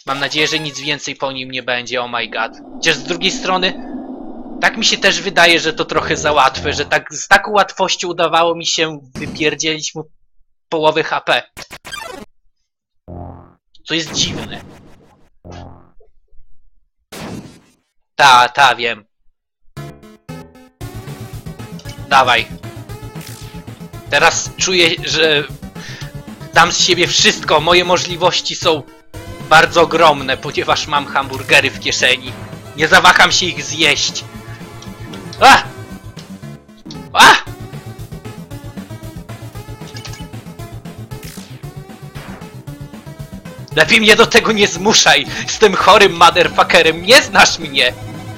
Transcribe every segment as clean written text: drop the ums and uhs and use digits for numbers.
Mam nadzieję, że nic więcej po nim nie będzie, oh my god. Chociaż z drugiej strony, tak mi się też wydaje, że to trochę za łatwe, że tak z taką łatwością udawało mi się wypierdzielić mu połowę HP. Co jest dziwne. Ta, wiem. Dawaj. Teraz czuję, że dam z siebie wszystko. Moje możliwości są bardzo ogromne, ponieważ mam hamburgery w kieszeni. Nie zawaham się ich zjeść. A! A! Lepiej mnie do tego nie zmuszaj. Jestem chorym motherfuckerem. Nie znasz mnie.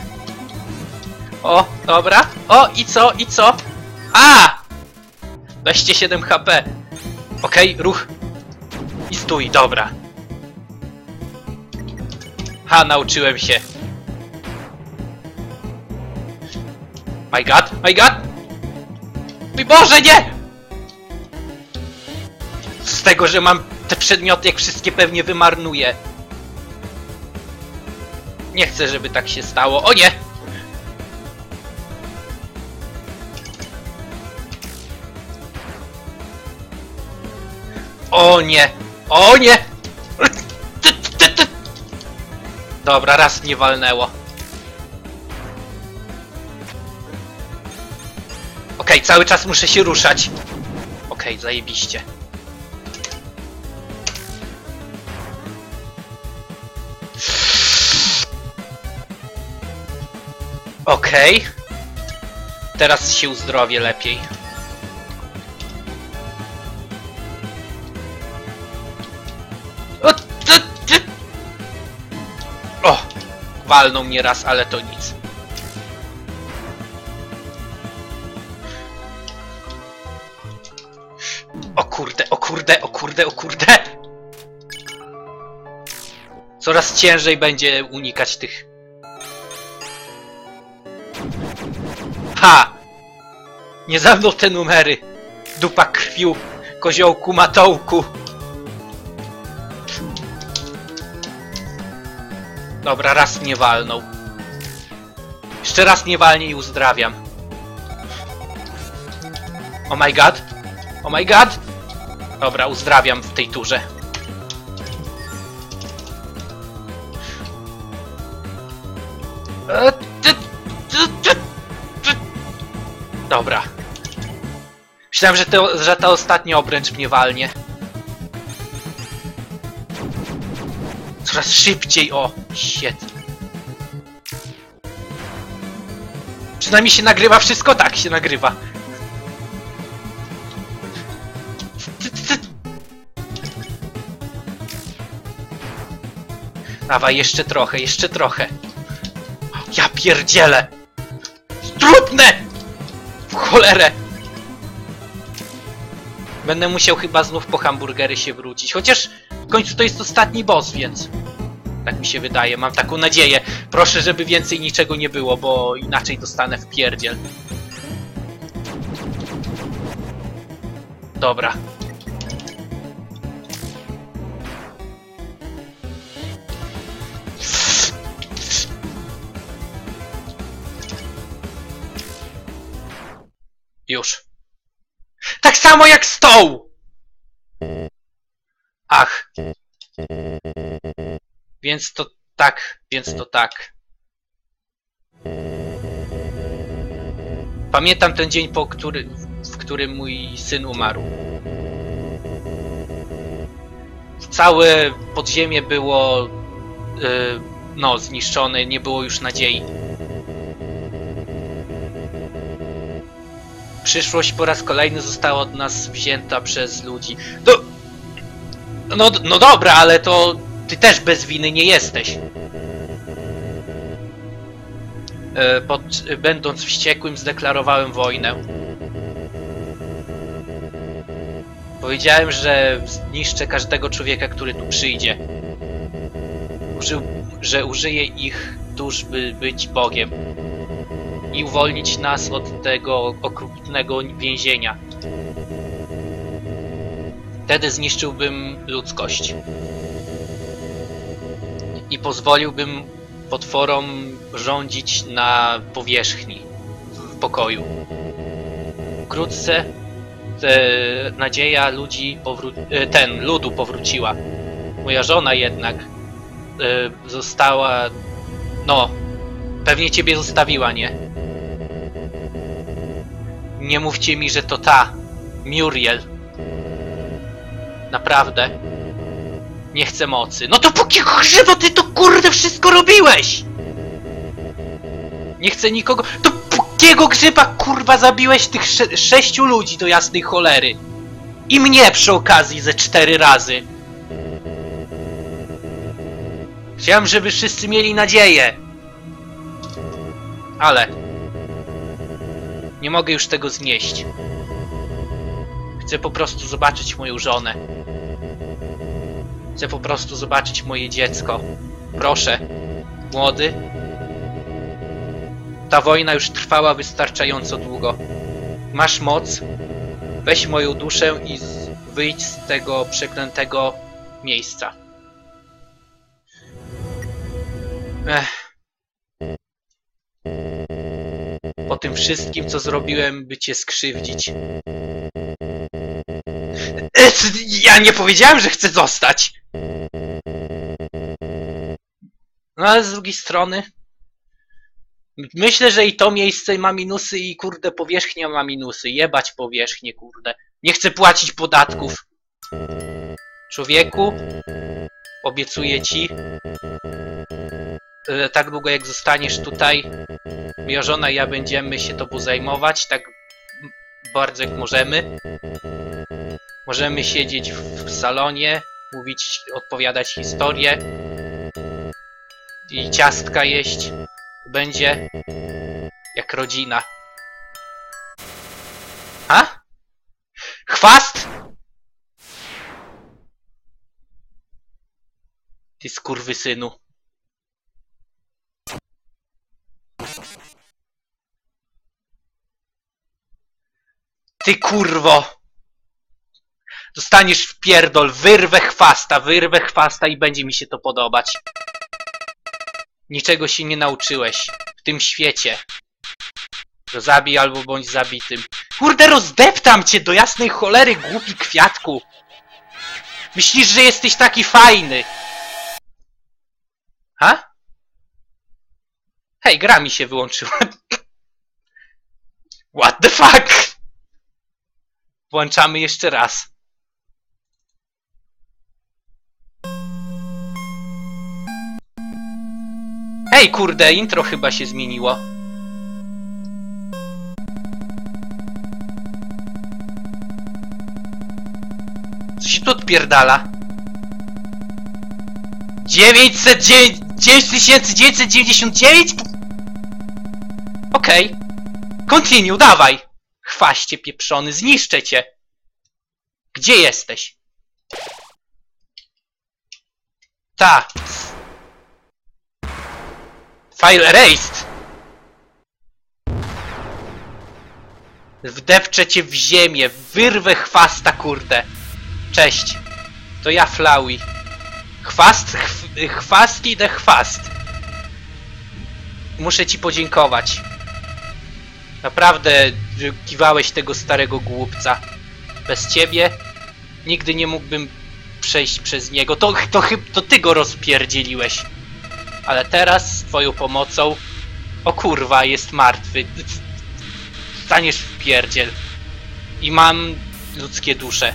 O, dobra. O, i co? I co? A! Weźcie 7 HP. Okej, ruch. I stój, dobra. Ha, nauczyłem się. My god, my god! Mój Boże, nie! Z tego, że mam te przedmioty, jak wszystkie pewnie wymarnuję. Nie chcę, żeby tak się stało. O nie! O nie! O nie! Dobra, raz mnie walnęło. Okej, cały czas muszę się ruszać. Okej, zajebiście. Okej. Teraz się uzdrowię lepiej. O! Walnął mnie raz, ale to nic. O kurde, o kurde, o kurde, o kurde! Coraz ciężej będzie unikać tych... Ha! Nie za mną te numery! Dupa krwiu, koziołku matołku! Dobra, raz mnie walnął. Jeszcze raz nie walnie i uzdrawiam. Oh my god! Oh my god! Dobra, uzdrawiam w tej turze. Dobra. Myślałem, że ta ostatnia obręcz mnie walnie. Coraz szybciej, o! Shit. Przynajmniej się nagrywa wszystko? Tak się nagrywa. Dawaj, jeszcze trochę, jeszcze trochę. Ja pierdzielę! Trudne! W cholerę! Będę musiał chyba znów po hamburgery się wrócić. Chociaż w końcu to jest ostatni boss, więc... Tak mi się wydaje, mam taką nadzieję. Proszę, żeby więcej niczego nie było, bo inaczej dostanę w pierdziel. Dobra. Już. Tak samo jak stoł! Ach. Więc to tak, więc to tak. Pamiętam ten dzień, w którym mój syn umarł. Całe podziemie było no, zniszczone, nie było już nadziei. Przyszłość po raz kolejny została od nas wzięta przez ludzi. No dobra, ale to ty też bez winy nie jesteś. Będąc wściekłym, zdeklarowałem wojnę. Powiedziałem, że zniszczę każdego człowieka, który tu przyjdzie. Że użyję ich dusz, by być Bogiem. I uwolnić nas od tego okrutnego więzienia. Wtedy zniszczyłbym ludzkość. i pozwoliłbym potworom rządzić na powierzchni w pokoju. Wkrótce nadzieja ludzi ludu powróciła. Moja żona jednak została... No, pewnie ciebie zostawiła, nie? Nie mówcie mi, że to ta Muriel. Naprawdę. Nie chcę mocy. No to po jakiego grzyba ty to kurde wszystko robiłeś? Nie chcę nikogo... To po jakiego grzyba kurwa zabiłeś tych 6 ludzi do jasnej cholery? I mnie przy okazji ze 4 razy. Chciałem, żeby wszyscy mieli nadzieję. Ale... nie mogę już tego znieść. Chcę po prostu zobaczyć moją żonę. Chcę po prostu zobaczyć moje dziecko. Proszę, młody. Ta wojna już trwała wystarczająco długo. Masz moc. Weź moją duszę i wyjdź z tego przeklętego miejsca. Po tym wszystkim, co zrobiłem, by cię skrzywdzić. Ja nie powiedziałem, że chcę zostać! No ale z drugiej strony... myślę, że i to miejsce ma minusy i kurde powierzchnia ma minusy. Jebać powierzchnię, kurde. Nie chcę płacić podatków. Człowieku, obiecuję ci, tak długo jak zostaniesz tutaj, moja żona i ja będziemy się tobą zajmować, tak bardzo jak możemy. Możemy siedzieć w salonie, mówić, odpowiadać historie i ciastka jeść. Będzie jak rodzina. A? Chwast? Ty skurwysynu. Ty kurwo! Dostaniesz w pierdol, wyrwę chwasta i będzie mi się to podobać. Niczego się nie nauczyłeś w tym świecie. To zabij albo bądź zabitym. Kurde, rozdeptam cię do jasnej cholery, głupi kwiatku! Myślisz, że jesteś taki fajny? Ha? Hej, gra mi się wyłączyła. What the fuck? Włączamy jeszcze raz. Ej, kurde, intro chyba się zmieniło. Co się tu odpierdala? 9999? Okej. Continue, dawaj. Chwaście pieprzony, zniszczę cię. Gdzie jesteś? Ta. File erased. Wdepczę cię w ziemię, wyrwę chwasta, kurde. Cześć. To ja, Flowey. Chwasti the chwast. Muszę ci podziękować. Naprawdę kiwałeś tego starego głupca. Bez ciebie nigdy nie mógłbym przejść przez niego. To ty go rozpierdzieliłeś. Ale teraz z twoją pomocą... O kurwa, jest martwy. Staniesz w pierdziel. I mam ludzkie dusze.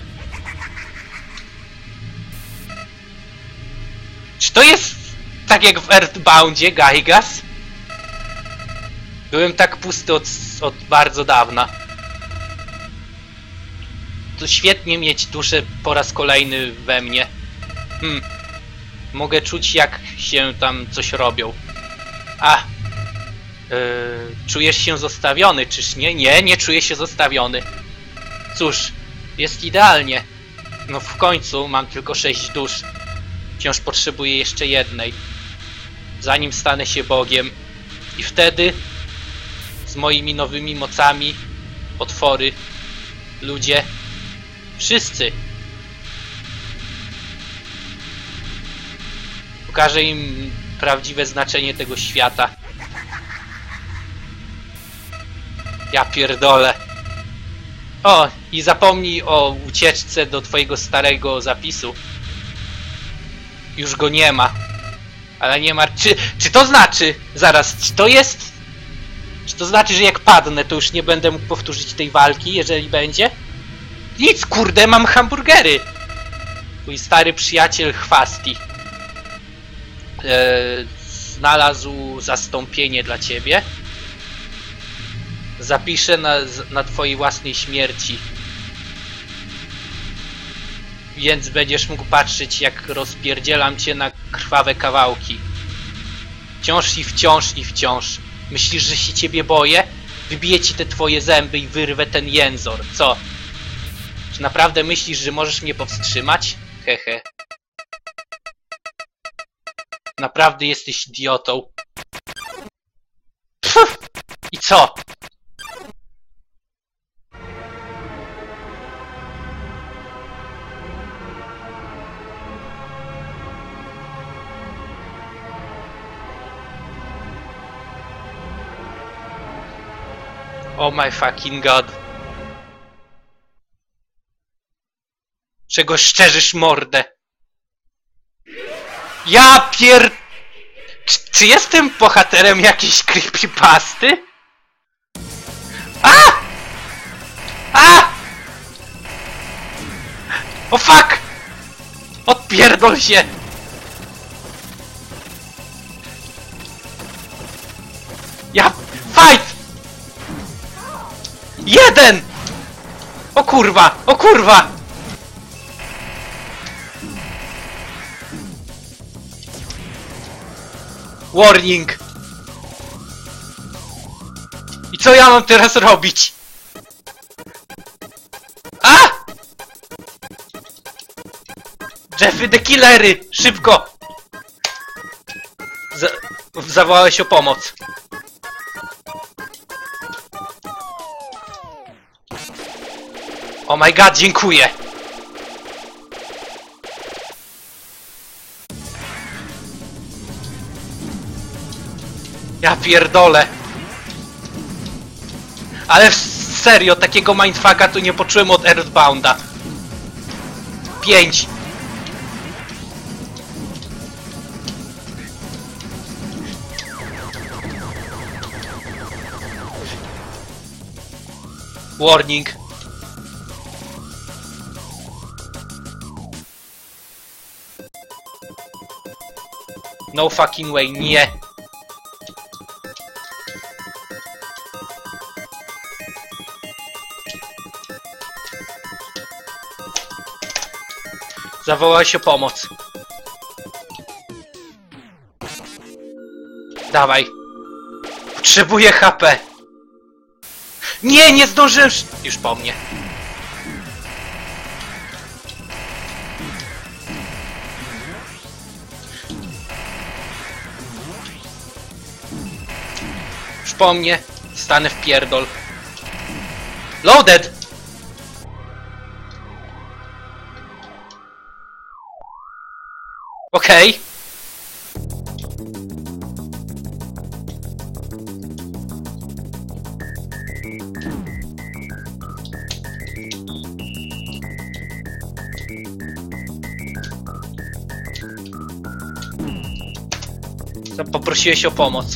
Czy to jest tak jak w Earthboundzie, Gaigas? Byłem tak pusty od bardzo dawna. To świetnie mieć duszę po raz kolejny we mnie. Mogę czuć, jak się tam coś robią. Czujesz się zostawiony, czyż nie? Nie czuję się zostawiony. Cóż, jest idealnie. No w końcu mam tylko 6 dusz. Wciąż potrzebuję jeszcze jednej. Zanim stanę się Bogiem. I wtedy z moimi nowymi mocami, potwory, ludzie, wszyscy Pokażę im prawdziwe znaczenie tego świata. Ja pierdolę. O, i zapomnij o ucieczce do twojego starego zapisu. Już go nie ma. Ale nie ma... Czy to znaczy... Zaraz, czy to jest... Czy to znaczy, że jak padnę, to już nie będę mógł powtórzyć tej walki, jeżeli będzie? Nic, kurde, mam hamburgery! Twój stary przyjaciel Chwasti znalazł zastąpienie dla ciebie. Zapiszę na twojej własnej śmierci. Więc będziesz mógł patrzeć, jak rozpierdzielam cię na krwawe kawałki. Wciąż i wciąż i wciąż. Myślisz, że się ciebie boję? Wybiję ci te twoje zęby i wyrwę ten jęzor. Co? Czy naprawdę myślisz, że możesz mnie powstrzymać? Hehe. Naprawdę jesteś idiotą. Pff! I co? Oh my fucking god. Czego szczerzysz mordę? Ja pier... Czy jestem bohaterem jakiejś creepypasty? A! A! O fuck! Odpierdol się! Ja... Fight! Jeden! O kurwa! O kurwa! Warning! I co ja mam teraz robić? A! Jeffy, the killery! Szybko! Zawołałeś o pomoc. Oh my god, dziękuję! Ja pierdolę! Ale serio, takiego mindfucka tu nie poczułem od Earthbounda. 5. Warning. No fucking way, nie. Zawołałeś o pomoc. Dawaj. Potrzebuję HP. Nie, nie zdążyłem. Już po mnie. Już po mnie. Stanę w pierdol. Loaded! Okej. Poprosiłeś o pomoc.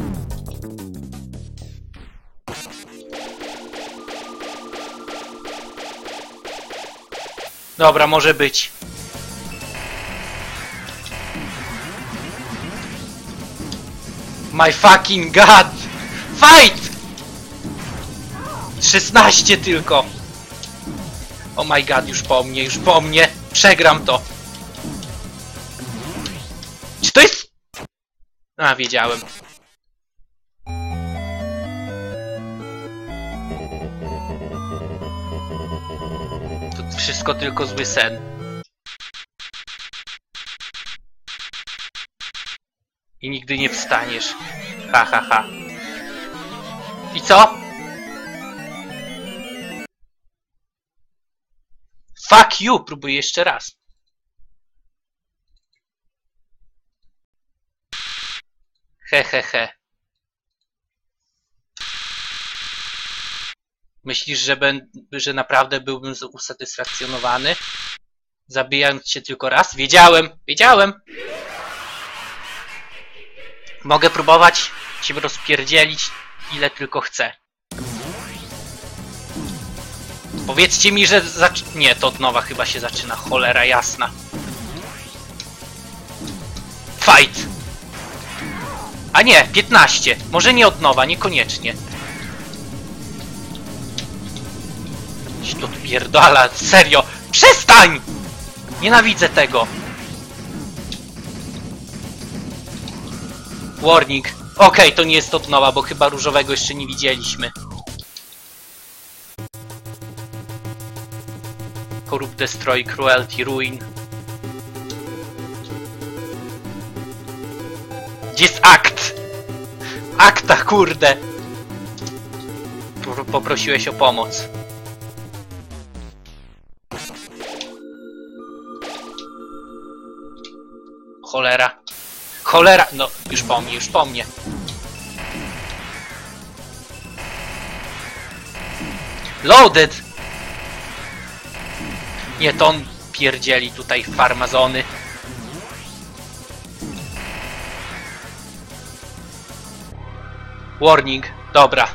Dobra, może być. My fucking god! Fight! 16 tylko! Oh my god, już po mnie, już po mnie! Przegram to! Czy to jest... A, wiedziałem. To wszystko tylko zły sen. I nigdy nie wstaniesz. Ha, ha, ha. I co? Fuck you! Próbuję jeszcze raz. He, he, he. Myślisz, że naprawdę byłbym usatysfakcjonowany? Zabijając cię tylko raz? Wiedziałem! Wiedziałem! Mogę próbować cię rozpierdzielić ile tylko chcę. Powiedzcie mi, że nie, to od nowa chyba się zaczyna. Cholera jasna. Fight! A nie, 15. Może nie od nowa, niekoniecznie. To odpierdala, serio! Przestań! Nienawidzę tego! Warning. Okej, to nie jest od nowa, bo chyba różowego jeszcze nie widzieliśmy. Corrupt, Destroy, Cruelty, Ruin. Gdzie jest akt? Akta, kurde! Poprosiłeś o pomoc. Cholera. Cholera! No, już po mnie, już po mnie. Loaded! Nie, to on pierdzieli tutaj farmazony. Warning. Dobra.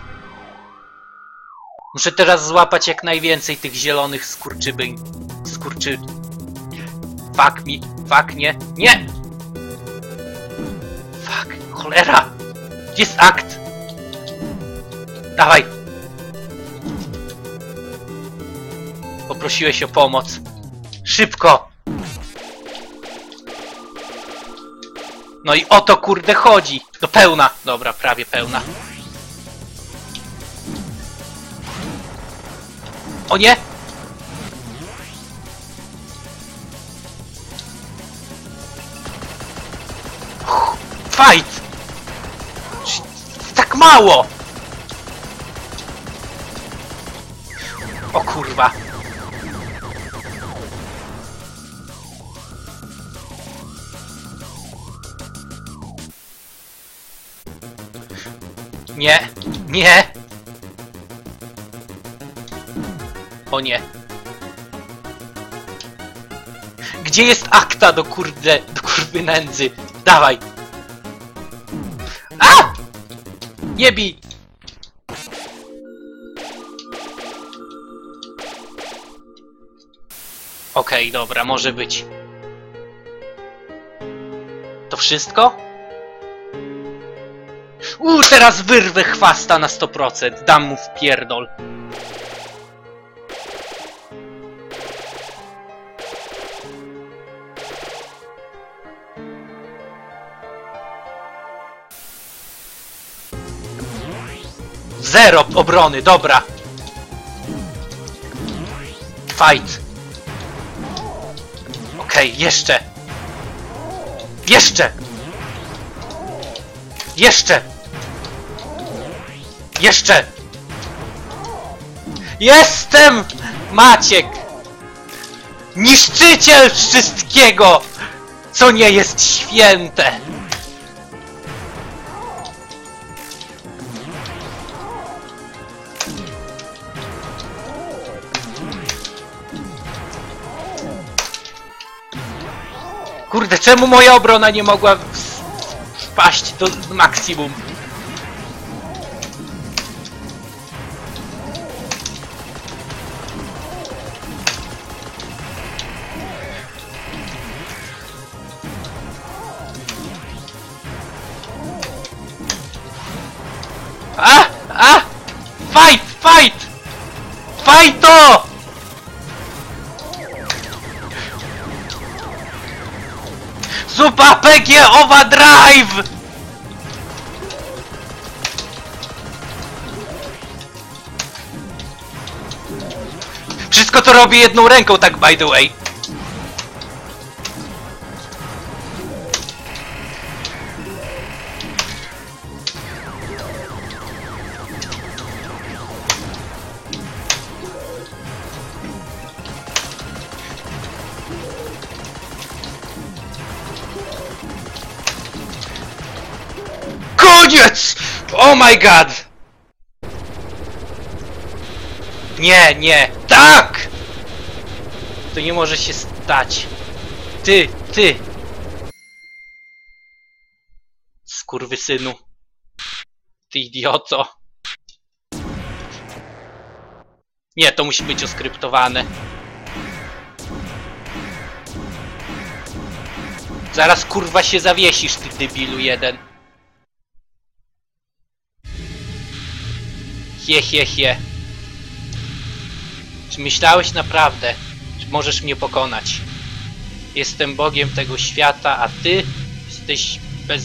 Muszę teraz złapać jak najwięcej tych zielonych skurczy... Fuck me. Fuck, nie. Nie! Fuck. Cholera! Gdzie jest akt? Dawaj! Poprosiłeś o pomoc. Szybko! No i o to kurde chodzi. Do pełna. Dobra, prawie pełna. O nie! Fight! Tak mało! O kurwa. Nie! Nie! O nie. Gdzie jest akta do kurde... do kurwy nędzy? Dawaj! A! Nie bij! Okej, dobra, może być. To wszystko? Teraz wyrwę chwasta na 100%. Dam mu w pierdol. Zero obrony, dobra. Fight. Okej, jeszcze. Jeszcze. Jeszcze. Jeszcze. Jestem Maciek. Niszczyciel wszystkiego, co nie jest święte. Kurde, czemu moja obrona nie mogła wpaść do maksimum? Fight! Fight! Fight to! Super PG Overdrive! Wszystko to robię jedną ręką, tak by the way. koniec! Oh my god! Nie, nie, tak! To nie może się stać. Ty! Skurwysynu. Ty idioto. Nie, to musi być oskryptowane. Zaraz kurwa się zawiesisz, ty debilu jeden. Hie. Czy myślałeś naprawdę, że możesz mnie pokonać? Jestem Bogiem tego świata, a ty jesteś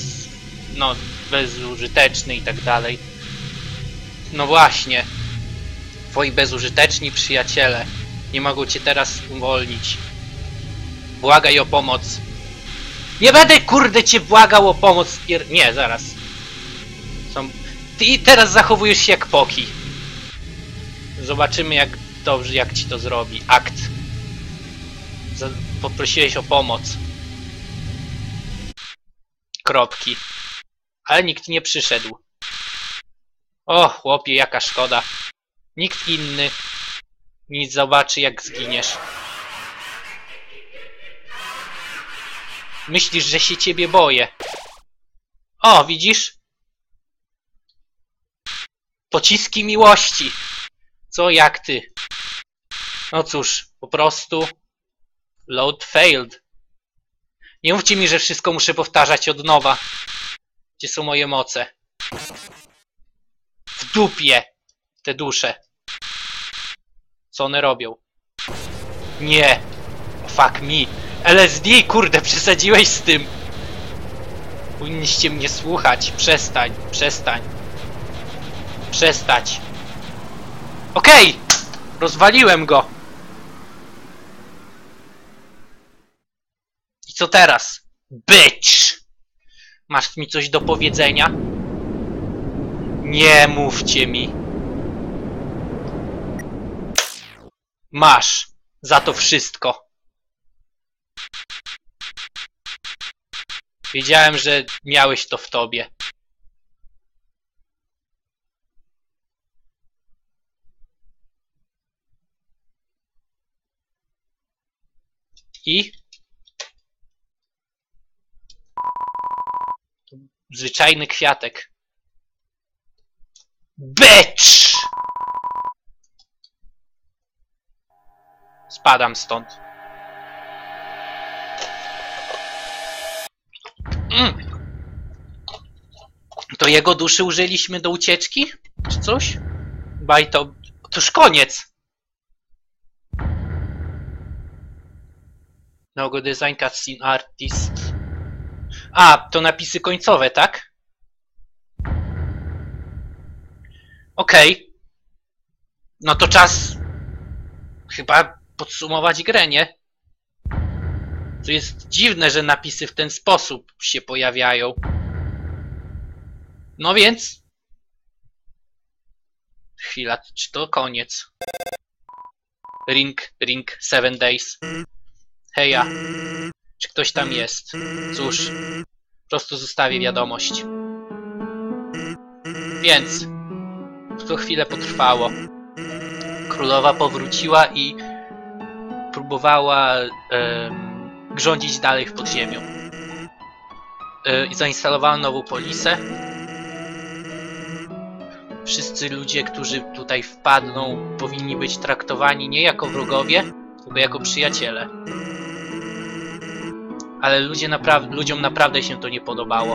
bezużyteczny i tak dalej. No właśnie. Twoi bezużyteczni przyjaciele nie mogą cię teraz uwolnić. Błagaj o pomoc. Nie będę kurde cię błagał o pomoc. Nie, zaraz. Ty teraz zachowujesz się jak Poki. Zobaczymy jak ci to zrobi. Akt. Poprosiłeś o pomoc. Kropki. Ale nikt nie przyszedł. O, chłopie, jaka szkoda. Nikt inny nie zobaczy, jak zginiesz. Myślisz, że się ciebie boję. O, widzisz? Pociski miłości. Co jak ty? No cóż, po prostu load failed. Nie mówcie mi, że wszystko muszę powtarzać od nowa. Gdzie są moje moce? W dupie te dusze. Co one robią? Nie. Fuck me. LSD, kurde, przesadziłeś z tym. Powinniście mnie słuchać. Przestań. Przestać. Okej! Rozwaliłem go. I co teraz? Bitch! Masz mi coś do powiedzenia? Nie mówcie mi. Masz. Za to wszystko. Wiedziałem, że miałeś to w tobie. I? Zwyczajny kwiatek. Bitch! Spadam stąd. To jego duszy użyliśmy do ucieczki? Czy coś? Baj to... To już koniec! Logo design cutscene artist. A, to napisy końcowe, tak? Okej. No to czas... chyba podsumować grę, nie? To jest dziwne, że napisy w ten sposób się pojawiają. No więc... Chwila, czy to koniec? Ring, 7 days. Heja. Czy ktoś tam jest? Cóż, po prostu zostawię wiadomość. Więc... to chwilę potrwało. Królowa powróciła i... próbowała... grządzić dalej w podziemiu. I zainstalowała nową polisę. Wszyscy ludzie, którzy tutaj wpadną, powinni być traktowani nie jako wrogowie, tylko jako przyjaciele. Ale ludziom naprawdę się to nie podobało.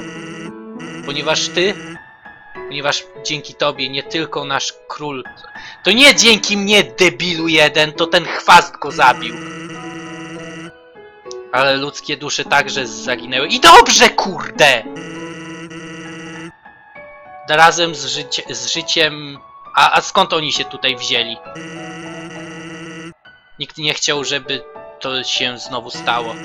Ponieważ dzięki tobie nie tylko nasz król... To nie dzięki mnie, debilu jeden, to ten chwast go zabił. Ale ludzkie dusze także zaginęły. I dobrze, kurde! Razem z życiem... A skąd oni się tutaj wzięli? Nikt nie chciał, żeby to się znowu stało.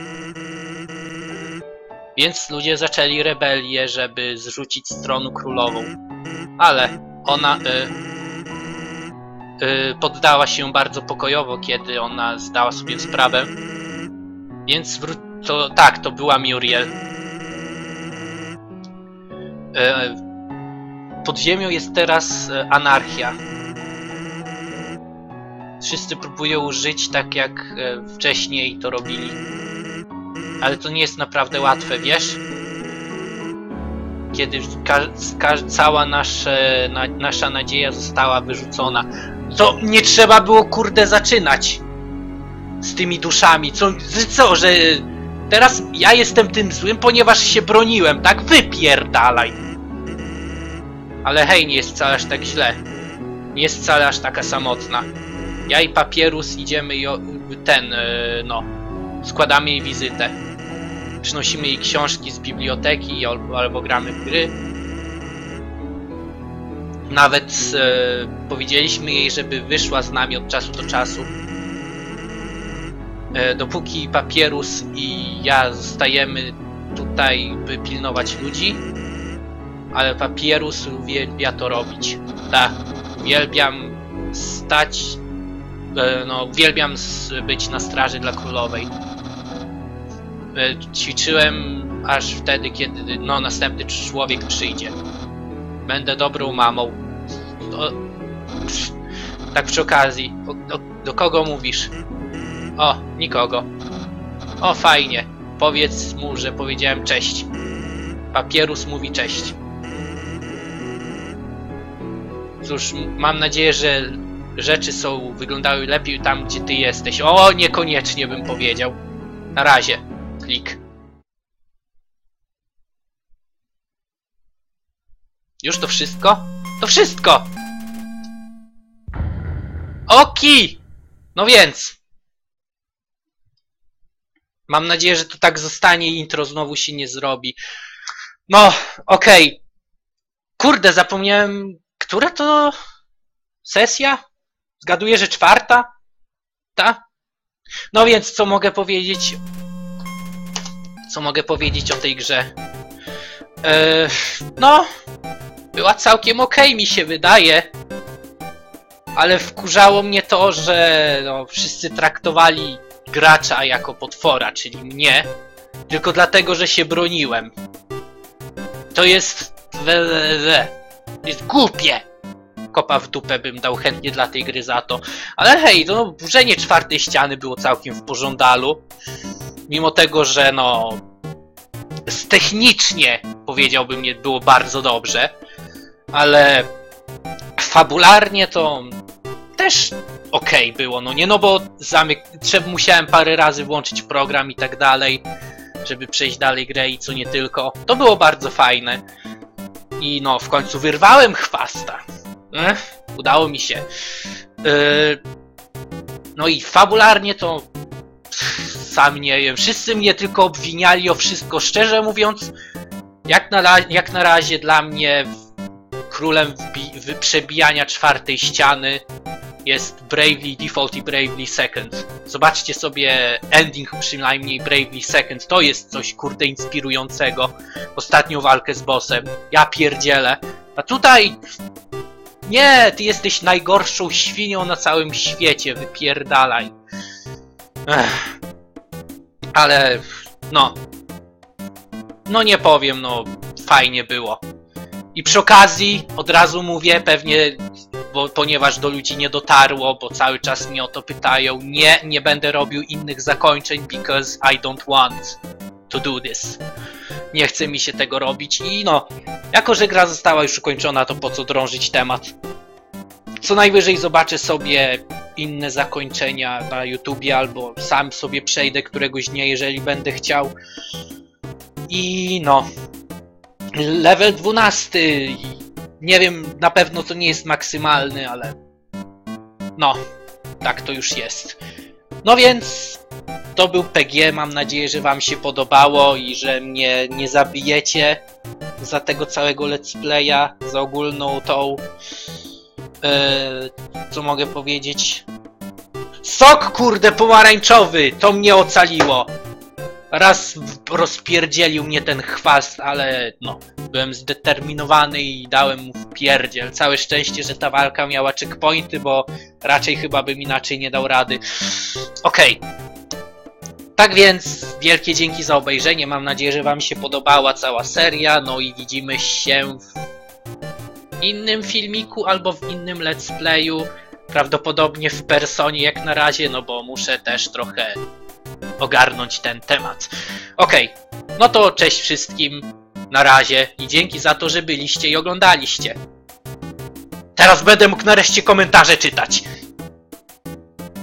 Więc ludzie zaczęli rebelię, żeby zrzucić z tronu królową. Ale ona poddała się bardzo pokojowo, kiedy ona zdała sobie sprawę. Więc to była Muriel. pod ziemią jest teraz anarchia. Wszyscy próbują żyć tak jak wcześniej to robili. Ale to nie jest naprawdę łatwe, wiesz? Kiedy cała nasza nadzieja została wyrzucona. To nie trzeba było, kurde, zaczynać z tymi duszami. Co, że teraz ja jestem tym złym, ponieważ się broniłem, tak? Wypierdalaj! Ale hej, nie jest wcale aż tak źle. Nie jest wcale aż taka samotna. Ja i Papierus idziemy i składamy jej wizytę. Przynosimy jej książki z biblioteki albo gramy w gry. Nawet powiedzieliśmy jej, żeby wyszła z nami od czasu do czasu. Dopóki Papierus i ja zostajemy tutaj, by pilnować ludzi. Ale Papierus uwielbia to robić. Tak, uwielbiam uwielbiam być na straży dla królowej. Ćwiczyłem aż wtedy, kiedy następny człowiek przyjdzie. Będę dobrą mamą. Tak przy okazji. Do kogo mówisz? O, nikogo. O, fajnie. Powiedz mu, że powiedziałem cześć. Papierus mówi cześć. Cóż, mam nadzieję, że rzeczy wyglądały lepiej tam, gdzie ty jesteś. O, niekoniecznie bym powiedział. Na razie. Klik. Już to wszystko? To wszystko! Oki! No więc. Mam nadzieję, że to tak zostanie i intro znowu się nie zrobi. No, okej. Kurde, zapomniałem... Która to sesja? Zgaduję, że 4? Ta? No więc, co mogę powiedzieć? Co mogę powiedzieć o tej grze? No... Była całkiem okej, mi się wydaje. Ale wkurzało mnie to, że wszyscy traktowali gracza jako potwora, czyli mnie. Tylko dlatego, że się broniłem. To jest... To jest głupie! Kopa w dupę bym dał chętnie dla tej gry za to. Ale hej, burzenie 4. ściany było całkiem w pożądalu. Mimo tego, że technicznie, powiedziałbym, nie było bardzo dobrze. Ale fabularnie to też okej było, bo musiałem parę razy włączyć program i tak dalej, żeby przejść dalej grę i co nie tylko. To było bardzo fajne. I w końcu wyrwałem chwasta. Udało mi się. No i fabularnie to... Sam nie wiem. Wszyscy mnie tylko obwiniali o wszystko. Szczerze mówiąc, jak na razie dla mnie królem przebijania 4. ściany jest Bravely Default i Bravely Second. Zobaczcie sobie ending przynajmniej Bravely Second. To jest coś, kurde, inspirującego. Ostatnią walkę z bossem. Ja pierdzielę. A tutaj... Nie, ty jesteś najgorszą świnią na całym świecie. Wypierdalaj. Ale... No nie powiem, fajnie było. I przy okazji, od razu mówię, pewnie... ponieważ do ludzi nie dotarło, bo cały czas mnie o to pytają. Nie będę robił innych zakończeń, because I don't want to do this. Nie chce mi się tego robić i jako że gra została już ukończona, to po co drążyć temat. Co najwyżej zobaczę sobie inne zakończenia na YouTubie, albo sam sobie przejdę któregoś dnia, jeżeli będę chciał. I level 12. Nie wiem, na pewno to nie jest maksymalny, ale... tak to już jest. No więc... To był PG, mam nadzieję, że wam się podobało i że mnie nie zabijecie za tego całego let's playa, za ogólną tą... co mogę powiedzieć? Sok, kurde, pomarańczowy! To mnie ocaliło! Raz rozpierdzielił mnie ten chwast, ale byłem zdeterminowany i dałem mu wpierdziel. Całe szczęście, że ta walka miała checkpointy, bo raczej chyba bym inaczej nie dał rady. Okej. Tak więc, wielkie dzięki za obejrzenie. Mam nadzieję, że wam się podobała cała seria. No i widzimy się innym filmiku albo w innym let's playu. Prawdopodobnie w personie jak na razie, no bo muszę też trochę ogarnąć ten temat. Okej, no to cześć wszystkim, na razie i dzięki za to, że byliście i oglądaliście. Teraz będę mógł nareszcie komentarze czytać.